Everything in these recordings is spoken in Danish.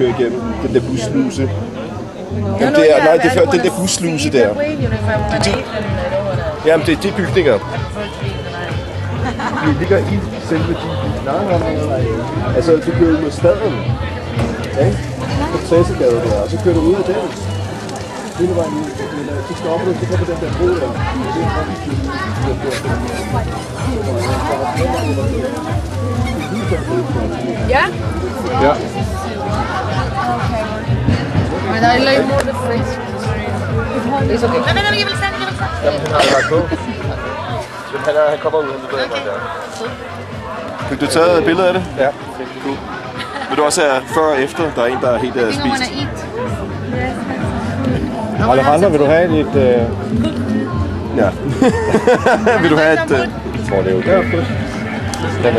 køre igennem den der bussluse. Jamen, det er, nej, det er før den der bussluse der. Jamen, det er de bygninger. De ligger i selve de... Nej. Altså, du kører ud mod staden. Ja, på Træsegade der, og så kører du ud af den. Hele vejen ud, så stopper du, så kommer den der bro der. Ja? Ja. Men I like more the French. It's okay. Nej, jeg vil stande. Jamen, han har lagt på. Han kommer ud, han ved der. Fik du taget billeder af det? Ja. Cool. Vil du også have før og efter? Der er en, der er helt spist. Alejandro, vil du have et... Ja. Vil du have et... Jeg tror, det er okay. Jamen,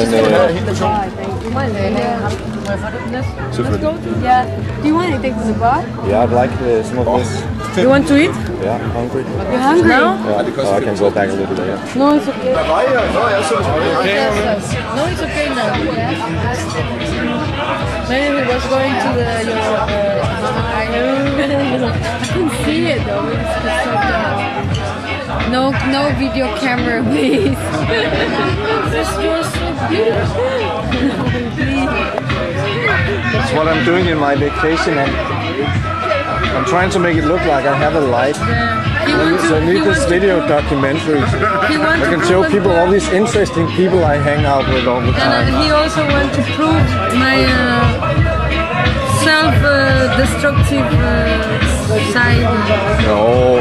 selvfølgelig. Yeah. Do you want anything from the bar? Yeah, I'd like some of this. You want to eat? Yeah, I'm hungry. You're hungry? No? Yeah, I can go back a little later. No, it's okay. No, it's okay now. Maybe we was going to the I can see it though. It's just so dark. No video camera, please. This was so beautiful. That's what I'm doing in my vacation. I'm trying to make it look like I have a life. So I need this video documentary. I can show people all these interesting people I hang out with all the time. And he also wants to prove my self-destructive side. No,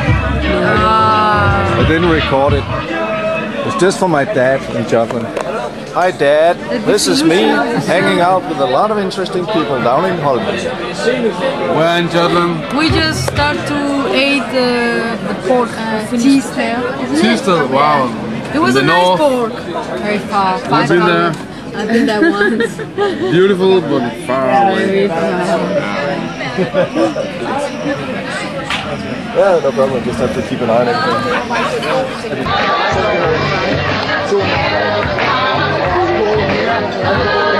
I didn't record it. It's just for my dad in Jutland. Hi Dad, this is me hanging out with a lot of interesting people down in Holland. Where in Jutland? We just start to eat the pork Tisted. Tisted, wow. It was a nice pork. Very far. I've been there. I've been there once. Beautiful, but far away. Yeah, no problem. Just have to keep an eye on it.